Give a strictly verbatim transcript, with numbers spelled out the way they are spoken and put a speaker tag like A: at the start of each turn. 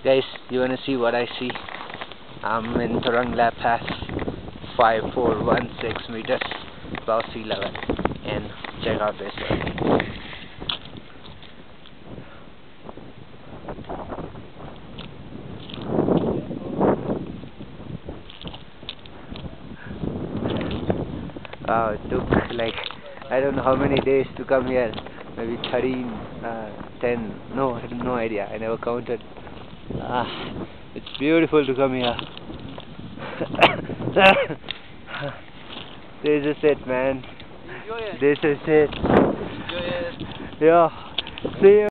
A: Guys, you wanna see what I see? I'm in Thorong Lab Pass, five four one six meters above sea level, and check out this one. Wow, it took like I don't know how many days to come here. Maybe thirteen, uh, ten. No, I have no idea. I never counted. Ah, it's beautiful to come here. This is it, man.
B: Enjoy it.
A: This is it.
B: Enjoy it.
A: Yeah. See you.